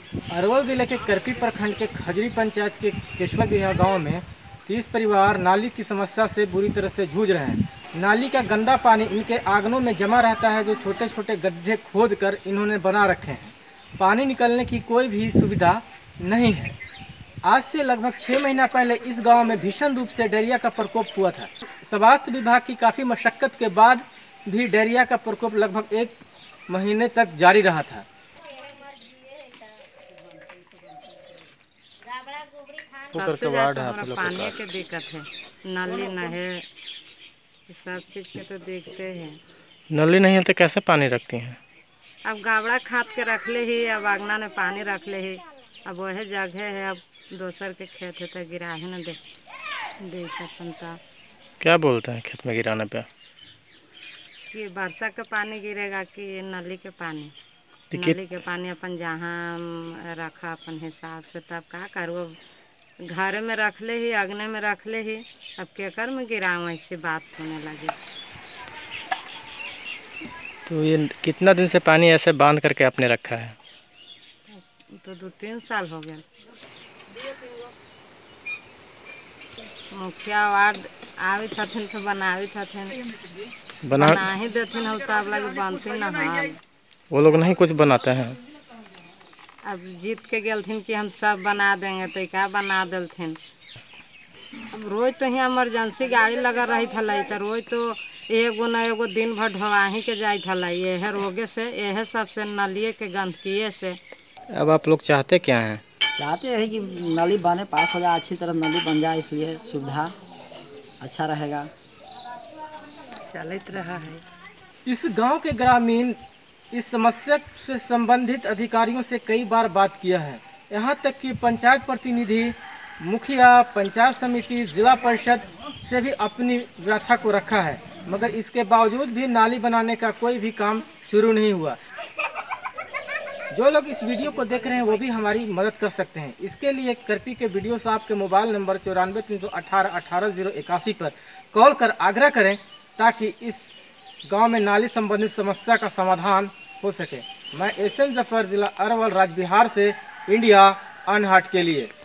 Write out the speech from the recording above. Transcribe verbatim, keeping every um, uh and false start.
अरवल जिले के करपी प्रखंड के खजरी पंचायत के केशवा बिहार गांव में तीस परिवार नाली की समस्या से बुरी तरह से जूझ रहे हैं। नाली का गंदा पानी इनके आंगनों में जमा रहता है, जो छोटे छोटे गड्ढे खोद कर इन्होंने बना रखे हैं। पानी निकलने की कोई भी सुविधा नहीं है। आज से लगभग छः महीना पहले इस गांव में भीषण रूप से डायरिया का प्रकोप हुआ था। स्वास्थ्य विभाग की काफ़ी मशक्कत के बाद भी डायरिया का प्रकोप लगभग एक महीने तक जारी रहा था। सबसे ज़्यादा हमारा पानी के दिक्कत है, नाली न है, सब चीज़ के तो देखते हैं। नली नहीं है तो कैसे पानी रखती हैं? अब गावड़ा खाद के रख ले ही, अब आंगना में पानी रख ले ही। अब वह जगह है, अब दोसर के खेत है तो गिरा ही न दे देखता। क्या बोलते हैं खेत में गिराने पे? कि वर्षा का पानी गिरेगा कि नली के पानी? नली के पानी अपन जहाँ रखा अपन हिसाब से, तब क्या करो, घर में रख ले ही, अगने में रख ले ही। अब केकर में गिराऊँ, ऐसी बात सुनने लगे। तो ये कितना दिन से पानी ऐसे बांध करके आपने रखा है? तो दो तीन साल हो गए। मुखिया वार्ड आवे थथिन तो बनावे थथिन, बना, बना ही देथिन, हो तब लगे बनते न हाल। वो लोग नहीं कुछ बनाते हैं। अब जीत के गेलथिन कि हम सब बना देंगे, तो क्या बना देलथिन। अब रोज तो यहाँ इमरजेंसी गाड़ी लगा रही थी, तो रोज तो एगो न एगो दिन भर ढवाही के जाए थल। यह रोगे से, यह सबसे नलिए के गंदगी से। अब आप लोग चाहते क्या हैं? चाहते हैं कि नली बने, पास हो जाए, अच्छी तरह नली बन जाए, इसलिए सुविधा अच्छा रहेगा। चलते रहा है। इस गांव के ग्रामीण इस समस्या से संबंधित अधिकारियों से कई बार बात किया है। यहां तक कि पंचायत प्रतिनिधि, मुखिया, पंचायत समिति, जिला परिषद से भी अपनी व्यथा को रखा है, मगर इसके बावजूद भी नाली बनाने का कोई भी काम शुरू नहीं हुआ। जो लोग इस वीडियो को देख रहे हैं वो भी हमारी मदद कर सकते हैं। इसके लिए करपी के वीडियो साहब के मोबाइल नंबर चौरानवे तीन सौ अठारह अठारह जीरो इक्यासी पर कॉल कर आग्रह करें, ताकि इस गांव में नाली संबंधित समस्या का समाधान हो सके। मैं एस एम जफर, जिला अरवल, राज्य बिहार से इंडिया अनहट के लिए।